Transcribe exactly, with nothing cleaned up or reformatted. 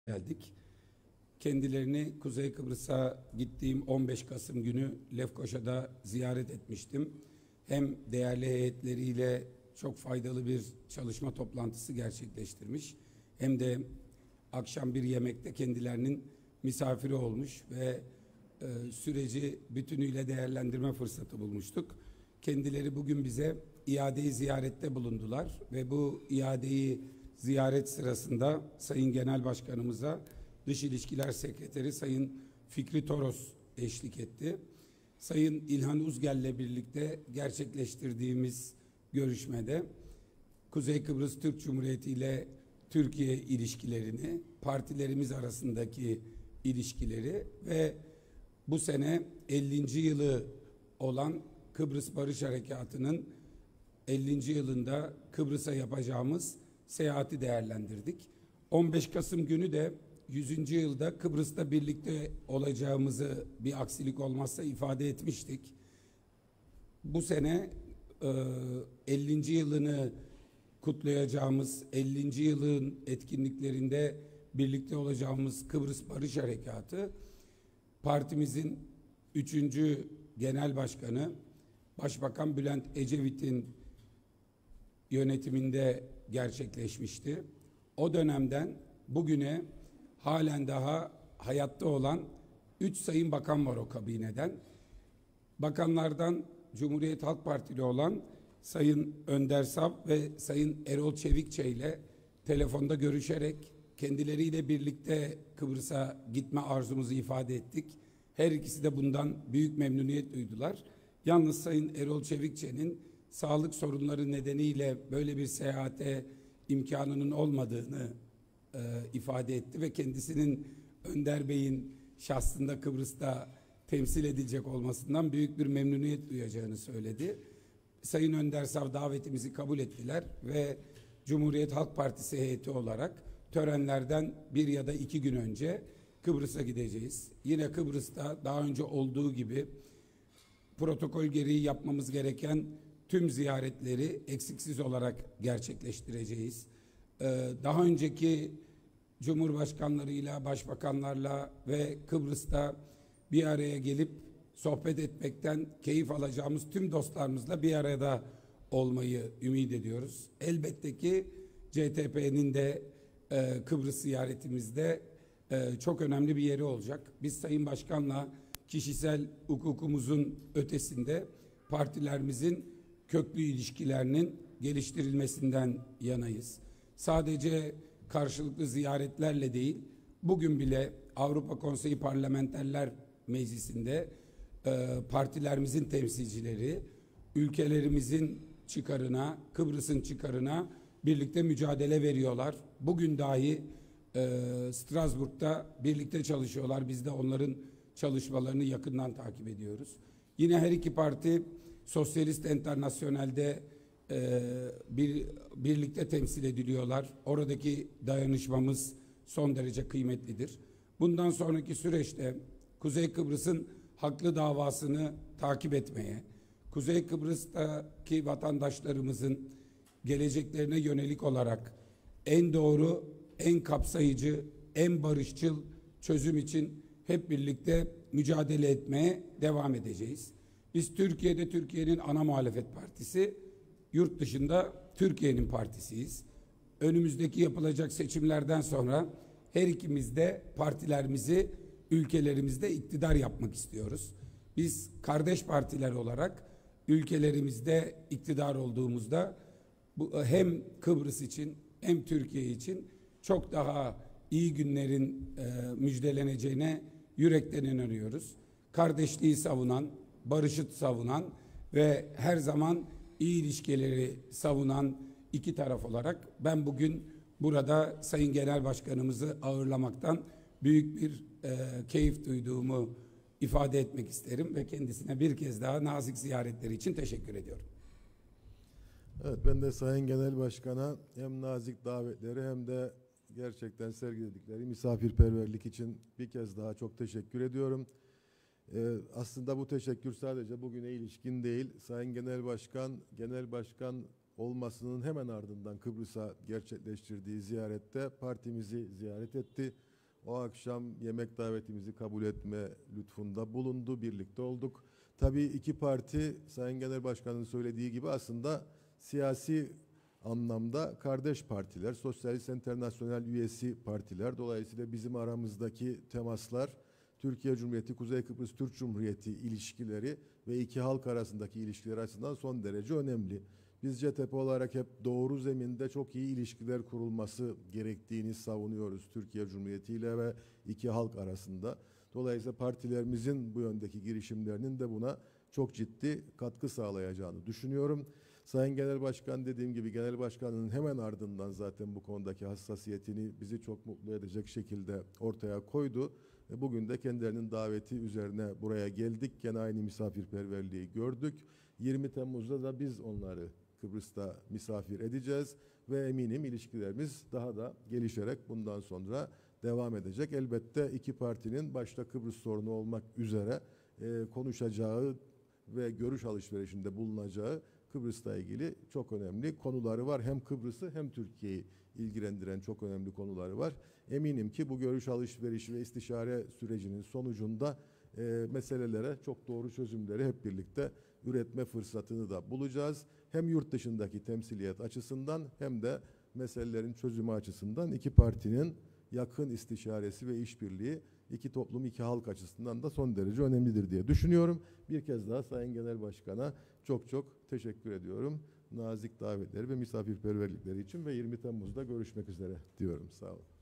geldik. Kendilerini Kuzey Kıbrıs'a gittiğim on beş Kasım günü Lefkoşa'da ziyaret etmiştim. Hem değerli heyetleriyle çok faydalı bir çalışma toplantısı gerçekleştirmiş, hem de akşam bir yemekte kendilerinin misafiri olmuş ve e, süreci bütünüyle değerlendirme fırsatı bulmuştuk. Kendileri bugün bize iadeyi ziyarette bulundular ve bu iadeyi ziyaret sırasında Sayın Genel Başkanımıza Dış İlişkiler Sekreteri Sayın Fikri Toros eşlik etti. Sayın İlhan Uzgel'le birlikte gerçekleştirdiğimiz görüşmede Kuzey Kıbrıs Türk Cumhuriyeti ile Türkiye ilişkilerini, partilerimiz arasındaki ilişkileri ve bu sene ellinci yılı olan Kıbrıs Barış Harekatı'nın ellinci yılında Kıbrıs'a yapacağımız seyahati değerlendirdik. on beş Kasım günü de yüzüncü yılda Kıbrıs'ta birlikte olacağımızı bir aksilik olmazsa ifade etmiştik. Bu sene ellinci yılını kutlayacağımız, ellinci yılın etkinliklerinde birlikte olacağımız Kıbrıs Barış Harekatı, partimizin üçüncü Genel Başkanı Başbakan Bülent Ecevit'in yönetiminde gerçekleşmişti. O dönemden bugüne halen daha hayatta olan üç sayın bakan var o kabineden. Bakanlardan Cumhuriyet Halk Partili olan Sayın Önder Sap ve Sayın Erol Çevikçe ile telefonda görüşerek kendileriyle birlikte Kıbrıs'a gitme arzumuzu ifade ettik. Her ikisi de bundan büyük memnuniyet duydular. Yalnız Sayın Erol Çevikçe'nin sağlık sorunları nedeniyle böyle bir seyahate imkanının olmadığını e, ifade etti ve kendisinin Önder Bey'in şahsında Kıbrıs'ta temsil edilecek olmasından büyük bir memnuniyet duyacağını söyledi. Sayın Önder Sav davetimizi kabul ettiler ve Cumhuriyet Halk Partisi heyeti olarak törenlerden bir ya da iki gün önce Kıbrıs'a gideceğiz. Yine Kıbrıs'ta daha önce olduğu gibi protokol gereği yapmamız gereken tüm ziyaretleri eksiksiz olarak gerçekleştireceğiz. Ee, daha önceki Cumhurbaşkanlarıyla, başbakanlarla ve Kıbrıs'ta bir araya gelip sohbet etmekten keyif alacağımız tüm dostlarımızla bir arada olmayı ümit ediyoruz. Elbette ki C T P'nin de e, Kıbrıs ziyaretimizde e, çok önemli bir yeri olacak. Biz Sayın Başkan'la kişisel hukukumuzun ötesinde partilerimizin köklü ilişkilerinin geliştirilmesinden yanayız. Sadece karşılıklı ziyaretlerle değil, bugün bile Avrupa Konseyi Parlamenterler Meclisi'nde e, partilerimizin temsilcileri ülkelerimizin çıkarına, Kıbrıs'ın çıkarına birlikte mücadele veriyorlar. Bugün dahi e, Strasbourg'da birlikte çalışıyorlar. Biz de onların çalışmalarını yakından takip ediyoruz. Yine her iki parti Sosyalist Enternasyonel'de e, bir, birlikte temsil ediliyorlar. Oradaki dayanışmamız son derece kıymetlidir. Bundan sonraki süreçte Kuzey Kıbrıs'ın haklı davasını takip etmeye, Kuzey Kıbrıs'taki vatandaşlarımızın geleceklerine yönelik olarak en doğru, en kapsayıcı, en barışçıl çözüm için hep birlikte mücadele etmeye devam edeceğiz. Biz Türkiye'de Türkiye'nin ana muhalefet partisi, yurt dışında Türkiye'nin partisiyiz. Önümüzdeki yapılacak seçimlerden sonra her ikimiz de partilerimizi ülkelerimizde iktidar yapmak istiyoruz. Biz kardeş partiler olarak ülkelerimizde iktidar olduğumuzda bu hem Kıbrıs için hem Türkiye için çok daha iyi günlerin e, müjdeleneceğine yürekten inanıyoruz. Kardeşliği savunan, barışı savunan ve her zaman iyi ilişkileri savunan iki taraf olarak ben bugün burada Sayın Genel Başkanımızı ağırlamaktan büyük bir e, keyif duyduğumu ifade etmek isterim ve kendisine bir kez daha nazik ziyaretleri için teşekkür ediyorum. Evet, ben de Sayın Genel Başkan'a hem nazik davetleri hem de gerçekten sergiledikleri misafirperverlik için bir kez daha çok teşekkür ediyorum. Ee, aslında bu teşekkür sadece bugüne ilişkin değil. Sayın Genel Başkan, Genel Başkan olmasının hemen ardından Kıbrıs'a gerçekleştirdiği ziyarette partimizi ziyaret etti. O akşam yemek davetimizi kabul etme lütfunda bulundu, birlikte olduk. Tabii iki parti Sayın Genel Başkan'ın söylediği gibi aslında siyasi anlamda kardeş partiler, Sosyalist Enternasyonel üyesi partiler. Dolayısıyla bizim aramızdaki temaslar, Türkiye Cumhuriyeti, Kuzey Kıbrıs Türk Cumhuriyeti ilişkileri ve iki halk arasındaki ilişkiler açısından son derece önemli. Biz C T P olarak hep doğru zeminde çok iyi ilişkiler kurulması gerektiğini savunuyoruz Türkiye Cumhuriyeti ile ve iki halk arasında. Dolayısıyla partilerimizin bu yöndeki girişimlerinin de buna çok ciddi katkı sağlayacağını düşünüyorum. Sayın Genel Başkan, dediğim gibi Genel Başkan'ın hemen ardından zaten bu konudaki hassasiyetini bizi çok mutlu edecek şekilde ortaya koydu. Ve bugün de kendilerinin daveti üzerine buraya geldik. Gene aynı misafirperverliği gördük. yirmi Temmuz'da da biz onları Kıbrıs'ta misafir edeceğiz ve eminim ilişkilerimiz daha da gelişerek bundan sonra devam edecek. Elbette iki partinin başta Kıbrıs sorunu olmak üzere e, konuşacağı ve görüş alışverişinde bulunacağı Kıbrıs'la ilgili çok önemli konuları var. Hem Kıbrıs'ı hem Türkiye'yi ilgilendiren çok önemli konuları var. Eminim ki bu görüş alışverişi ve istişare sürecinin sonucunda e, meselelere çok doğru çözümleri hep birlikte üretme fırsatını da bulacağız. Hem yurt dışındaki temsiliyet açısından hem de meselelerin çözümü açısından iki partinin yakın istişaresi ve işbirliği iki toplum, iki halk açısından da son derece önemlidir diye düşünüyorum. Bir kez daha Sayın Genel Başkan'a çok çok teşekkür ediyorum. Nazik davetleri ve misafirperverlikleri için ve yirmi Temmuz'da görüşmek üzere diyorum. Sağ olun.